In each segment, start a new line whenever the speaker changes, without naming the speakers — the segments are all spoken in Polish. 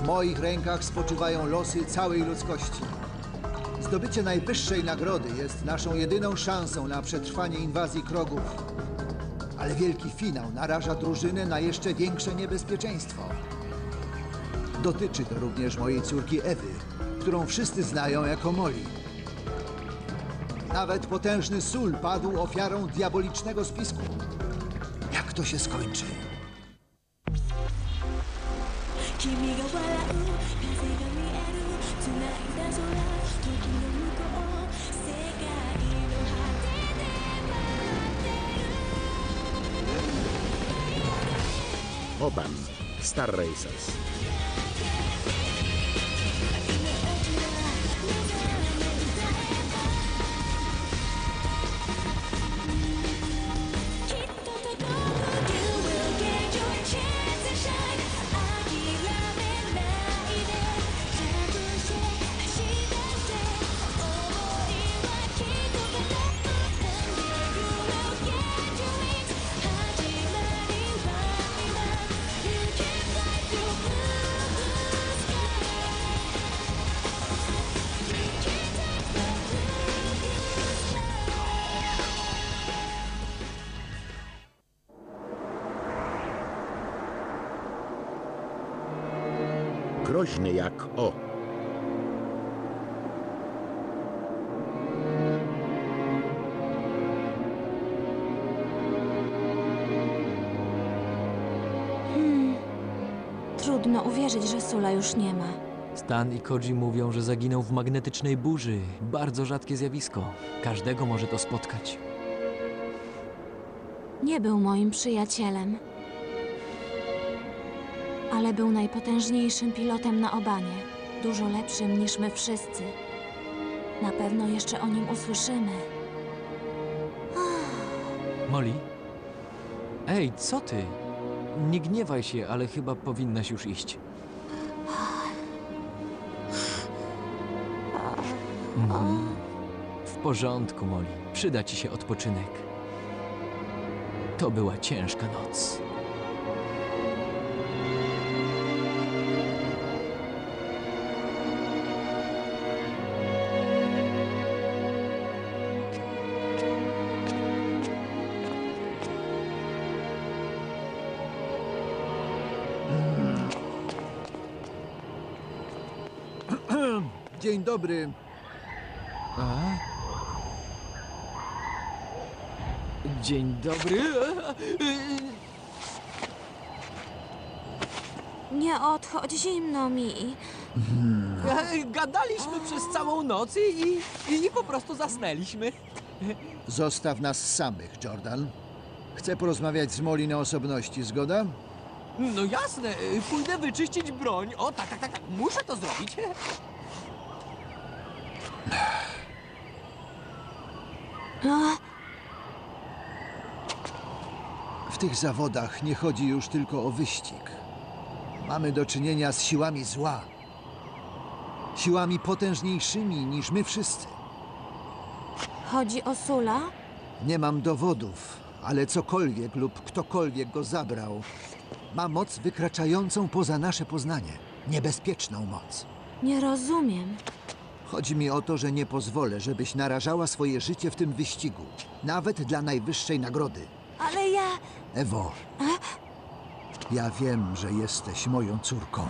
moich rękach spoczywają losy całej ludzkości. Zdobycie najwyższej nagrody jest naszą jedyną szansą na przetrwanie inwazji Krogów. Ale wielki finał naraża drużynę na jeszcze większe niebezpieczeństwo. Dotyczy to również mojej córki Ewy, którą wszyscy znają jako Molly. Nawet potężny Sul padł ofiarą diabolicznego spisku. Jak to się skończy?
Oban, Star Racers. Groźny jak O.
Trudno uwierzyć, że Sula już nie ma.
Stan i Koji mówią, że zaginął w magnetycznej burzy. Bardzo rzadkie zjawisko. Każdego może to spotkać.
Nie był moim przyjacielem. Ale był najpotężniejszym pilotem na Obanie. Dużo lepszym niż my wszyscy. Na pewno jeszcze o nim usłyszymy.
Molly? Ej, co ty? Nie gniewaj się, ale chyba powinnaś już iść. W porządku, Molly. Przyda ci się odpoczynek. To była ciężka noc.
Dzień dobry.
Dzień dobry.
Nie odchodź, zimno mi.
Gadaliśmy przez całą noc i po prostu zasnęliśmy.
Zostaw nas samych, Jordan. Chcę porozmawiać z Molly na osobności, zgoda?
No jasne, pójdę wyczyścić broń. O, tak, muszę to zrobić.
W tych zawodach nie chodzi już tylko o wyścig. Mamy do czynienia z siłami zła. Siłami potężniejszymi niż my wszyscy.
Chodzi o Sula?
Nie mam dowodów, ale cokolwiek lub ktokolwiek go zabrał, ma moc wykraczającą poza nasze poznanie. Niebezpieczną moc.
Nie rozumiem.
Chodzi mi o to, że nie pozwolę, żebyś narażała swoje życie w tym wyścigu. Nawet dla najwyższej nagrody.
Ale ja...
Ewo, ja wiem, że jesteś moją córką.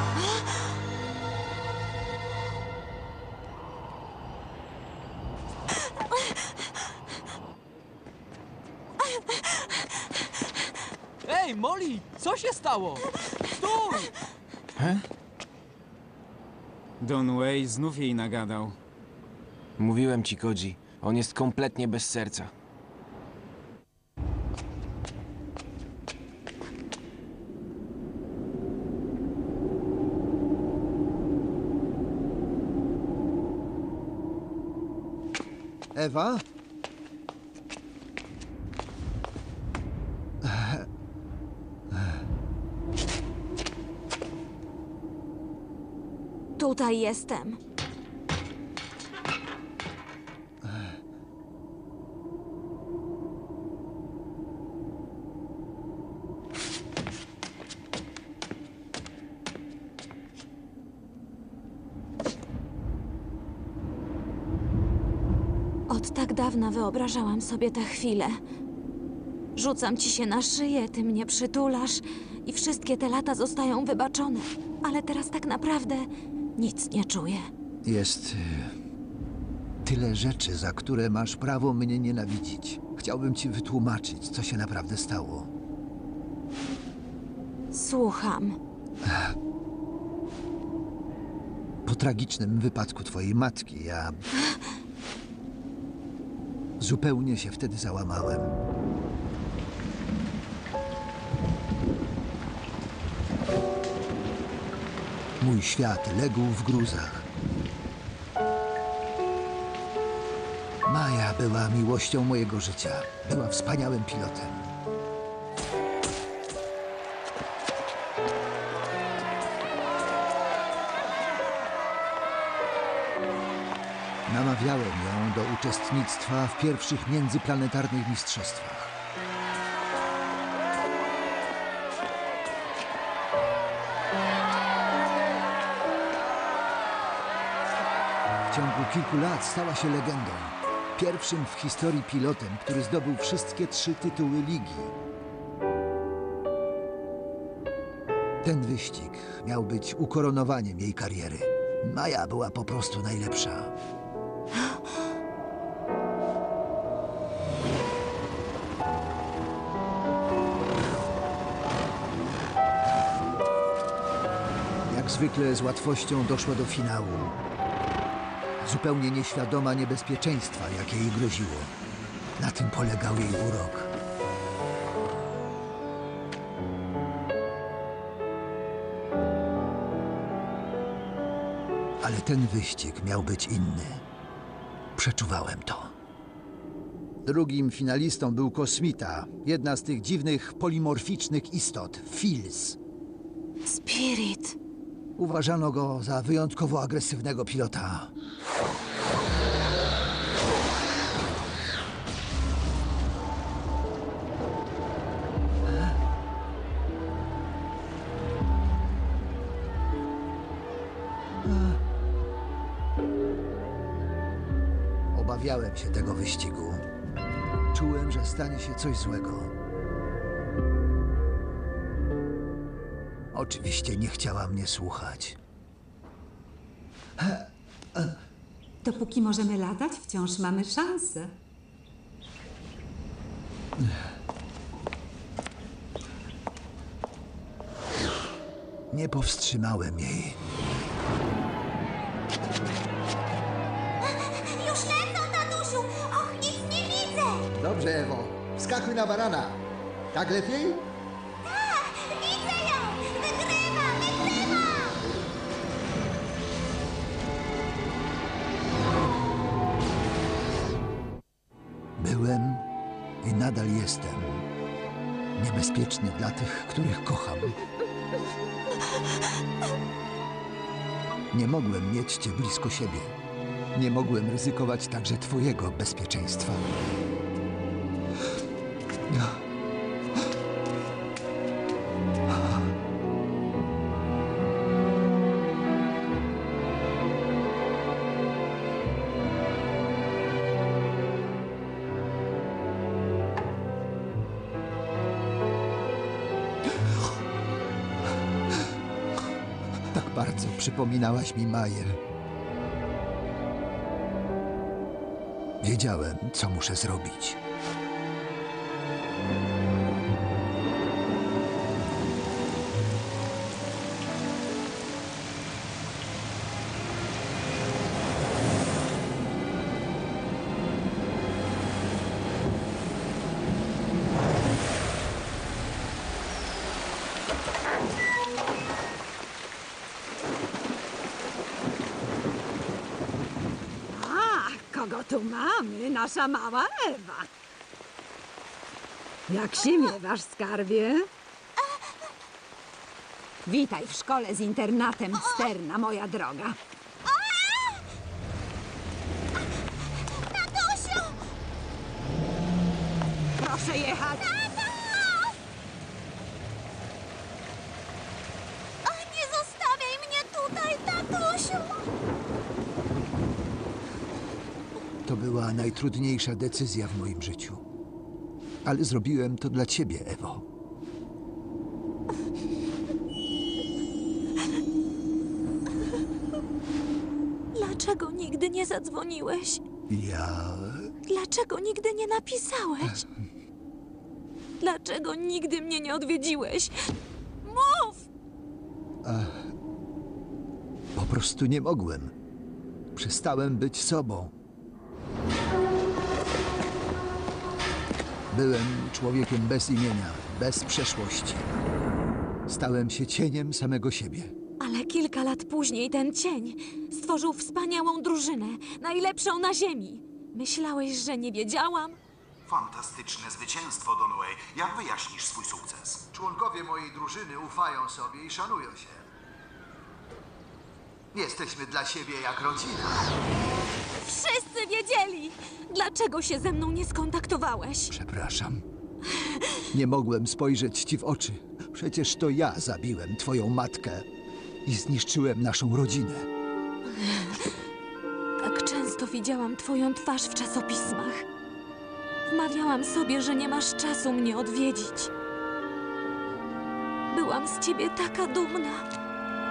Ej, Molly, co się stało? Stój!
Don Way znów jej nagadał.
Mówiłem ci, Koji. On jest kompletnie bez serca.
Ewa?
Tutaj jestem. tak dawna wyobrażałam sobie tę chwilę. Rzucam ci się na szyję, ty mnie przytulasz i wszystkie te lata zostają wybaczone. Ale teraz tak naprawdę nic nie czuję.
Jest tyle rzeczy, za które masz prawo mnie nienawidzić. Chciałbym ci wytłumaczyć, co się naprawdę stało.
Słucham.
Po tragicznym wypadku twojej matki, ja zupełnie się wtedy załamałem. Mój świat legł w gruzach. Maja była miłością mojego życia. Była wspaniałym pilotem. Namawiałem ją do uczestnictwa w pierwszych międzyplanetarnych mistrzostwach. W ciągu kilku lat stała się legendą. Pierwszym w historii pilotem, który zdobył wszystkie 3 tytuły ligi. Ten wyścig miał być ukoronowaniem jej kariery. Maja była po prostu najlepsza. Jak zwykle z łatwością doszła do finału. Zupełnie nieświadoma niebezpieczeństwa, jakie jej groziło. Na tym polegał jej urok. Ale ten wyścig miał być inny. Przeczuwałem to. Drugim finalistą był kosmita. Jedna z tych dziwnych, polimorficznych istot. Fils.
Spirit.
Uważano go za wyjątkowo agresywnego pilota. Obawiałem się tego wyścigu. Czułem, że stanie się coś złego. Oczywiście nie chciała mnie słuchać.
Dopóki możemy latać, wciąż mamy szansę.
Nie powstrzymałem jej.
Już lecą, tatusiu! Och, nic nie widzę!
Dobrze, Ewo. Wskakuj na barana. Tak lepiej?
Tak, widzę ją! Wygrywa, wygrywa!
Byłem i nadal jestem niebezpieczny dla tych, których kocham. Nie mogłem mieć cię blisko siebie. Nie mogłem ryzykować także twojego bezpieczeństwa. Tak bardzo przypominałaś mi Maję. Wiedziałem, co muszę zrobić.
Kogo tu mamy? Nasza mała Ewa. Jak się miewasz, skarbie? Witaj w szkole z internatem Sterna, moja droga.
Tatusiu!
Proszę jechać.
O, nie zostawiaj mnie tutaj, tatusiu!
To była najtrudniejsza decyzja w moim życiu. Ale zrobiłem to dla ciebie, Ewo.
Dlaczego nigdy nie zadzwoniłeś?
Ja...
Dlaczego nigdy nie napisałeś? Dlaczego nigdy mnie nie odwiedziłeś? Mów!
Po prostu nie mogłem. Przestałem być sobą. Byłem człowiekiem bez imienia, bez przeszłości. Stałem się cieniem samego siebie.
Ale kilka lat później ten cień stworzył wspaniałą drużynę, najlepszą na ziemi. Myślałeś, że nie wiedziałam?
Fantastyczne zwycięstwo, Donway. Jak wyjaśnisz swój sukces?
Członkowie mojej drużyny ufają sobie i szanują się. Jesteśmy dla siebie jak rodzina.
Wszyscy wiedzieli! Dlaczego się ze mną nie skontaktowałeś?
Przepraszam. Nie mogłem spojrzeć ci w oczy. Przecież to ja zabiłem twoją matkę i zniszczyłem naszą rodzinę.
Tak często widziałam twoją twarz w czasopismach. Wmawiałam sobie, że nie masz czasu mnie odwiedzić. Byłam z ciebie taka dumna.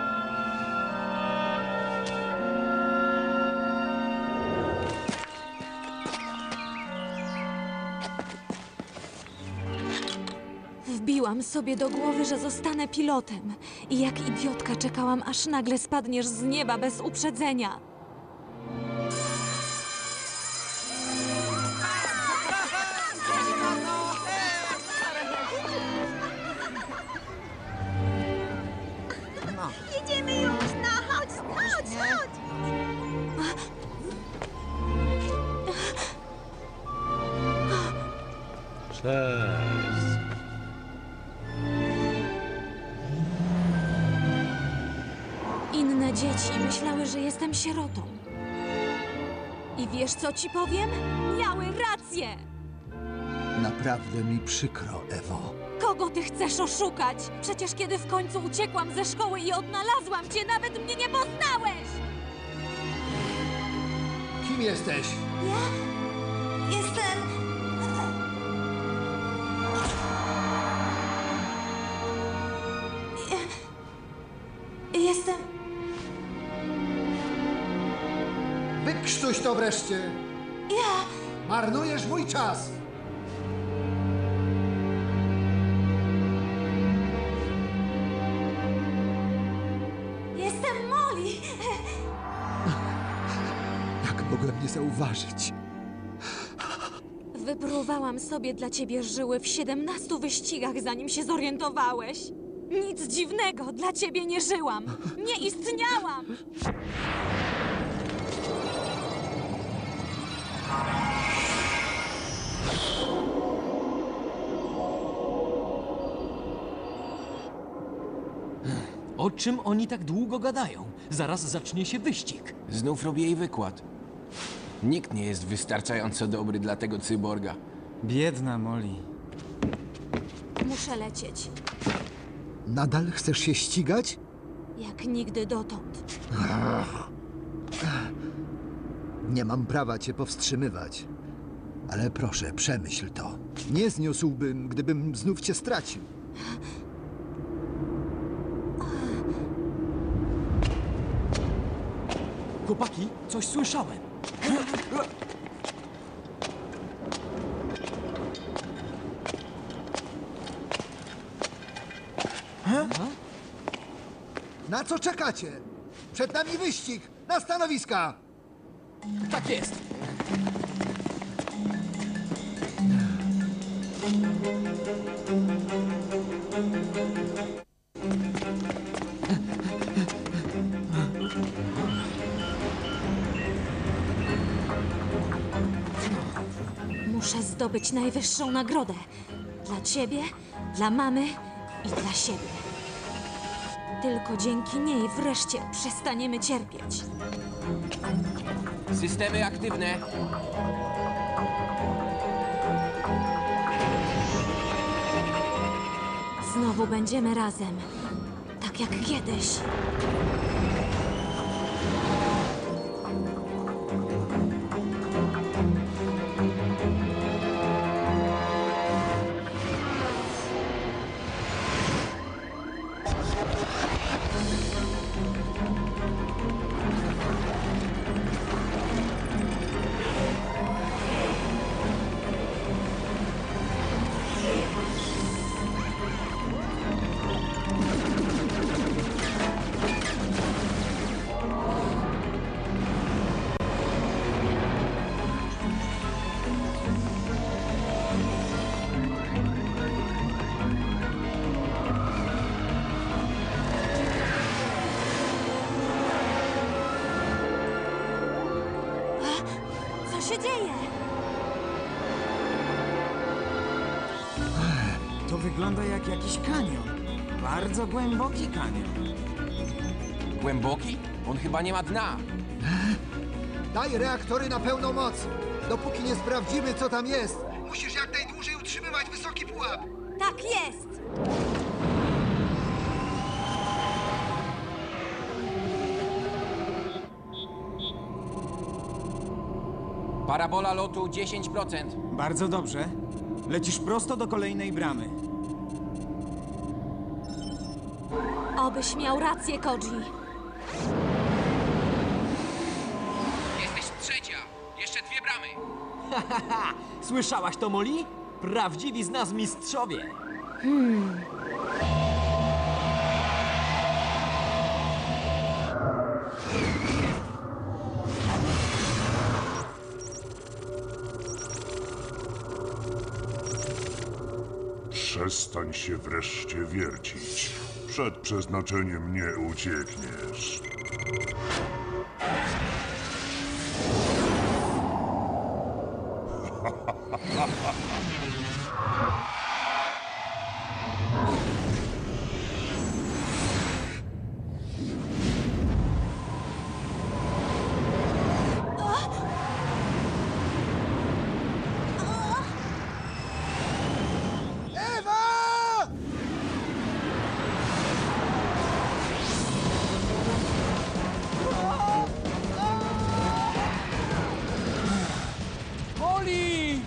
Wbiłam sobie do głowy, że zostanę pilotem. I jak idiotka czekałam, aż nagle spadniesz z nieba bez uprzedzenia.
Jedziemy już, no chodź, chodź, chodź!
Cześć.
Inne dzieci myślały, że jestem sierotą. I wiesz, co ci powiem? Miały rację!
Naprawdę mi przykro, Ewo.
Kogo ty chcesz oszukać? Przecież kiedy w końcu uciekłam ze szkoły i odnalazłam cię, nawet mnie nie poznałeś!
Kim jesteś?
Jestem... Jestem...
Wykrztuś to wreszcie!
Ja...
Marnujesz mój czas!
Jestem Molly!
Jak mogłem nie zauważyć?
Wypróbowałam sobie dla ciebie żyły w 17 wyścigach, zanim się zorientowałeś. Nic dziwnego, dla ciebie nie żyłam. Nie istniałam!
O czym oni tak długo gadają? Zaraz zacznie się wyścig.
Znów robię jej wykład. Nikt nie jest wystarczająco dobry dla tego cyborga.
Biedna Molly.
Muszę lecieć.
Nadal chcesz się ścigać?
Jak nigdy dotąd.
Nie mam prawa cię powstrzymywać. Ale proszę, przemyśl to. Nie zniósłbym, gdybym znów cię stracił.
Chłopaki, coś słyszałem.
Na co czekacie? Przed nami wyścig! Na stanowiska!
Tak jest.
Muszę zdobyć najwyższą nagrodę. Dla ciebie, dla mamy i dla siebie. Tylko dzięki niej wreszcie przestaniemy cierpieć.
Systemy aktywne.
Znowu będziemy razem. Tak jak kiedyś. się dzieje?
To wygląda jak jakiś kanion. Bardzo głęboki kanion.
Głęboki? On chyba nie ma dna.
Daj reaktory na pełną moc. Dopóki nie sprawdzimy, co tam jest. Musisz jak najdłużej utrzymywać wysoki pułap.
Tak jest!
Parabola lotu 10%.
Bardzo dobrze. Lecisz prosto do kolejnej bramy.
Obyś miał rację, Koji.
Jesteś trzecia. Jeszcze 2 bramy.
Słyszałaś to, Molly? Prawdziwi z nas mistrzowie.
Przestań się wreszcie wiercić. Przed przeznaczeniem nie uciekniesz.
Ewa!
Molly!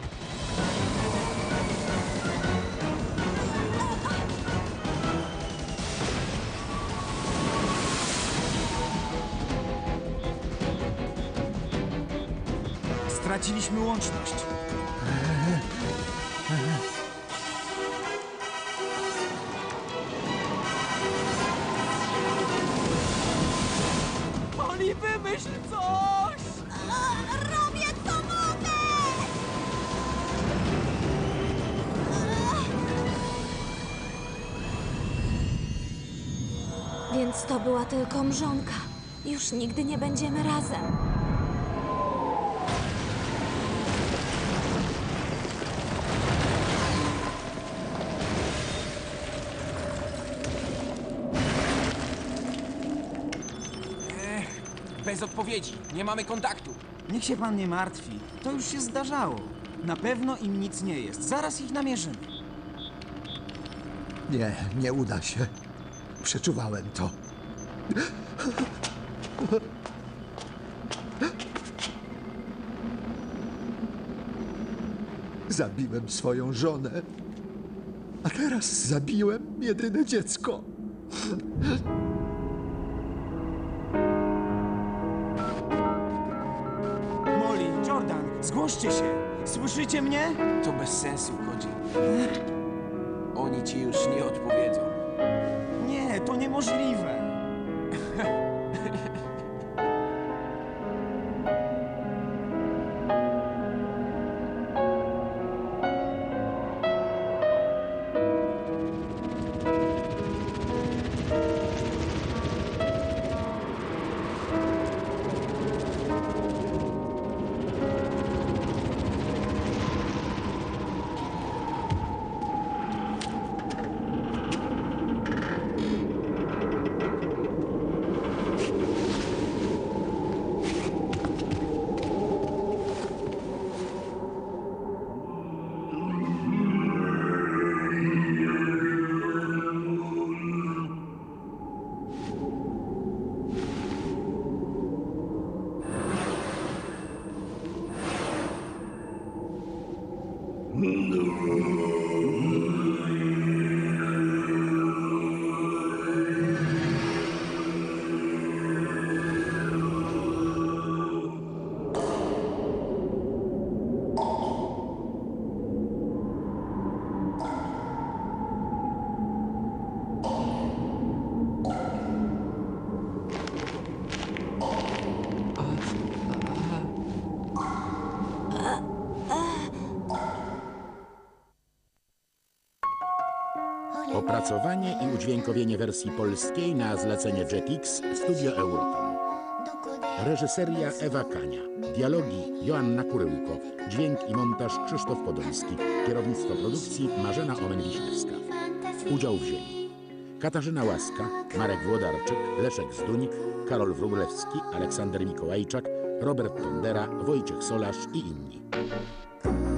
Straciliśmy łączność.
Molly, wymyśl coś!
Robię co mogę!
Więc to była tylko mrzonka. Już nigdy nie będziemy razem.
Bez odpowiedzi. Nie mamy kontaktu.
Niech się pan nie martwi. To już się zdarzało. Na pewno im nic nie jest. Zaraz ich namierzymy.
Nie, nie uda się. Przeczuwałem to. Zabiłem swoją żonę. A teraz zabiłem jedyne dziecko.
Molly, Jordan, zgłoście się. Słyszycie mnie?
To bez sensu, Koji. Oni ci już nie odpowiedzą.
Nie, to niemożliwe.
Opracowanie i udźwiękowienie wersji polskiej na zlecenie Jetix Studio Eurocom. Reżyseria Ewa Kania. Dialogi Joanna Kuryłko. Dźwięk i montaż Krzysztof Podolski. Kierownictwo produkcji Marzena Omen-Wiśniewska. Udział wzięli Katarzyna Łaska, Marek Włodarczyk, Leszek Zdunik, Karol Wróblewski, Aleksander Mikołajczak, Robert Tondera, Wojciech Solarz i inni.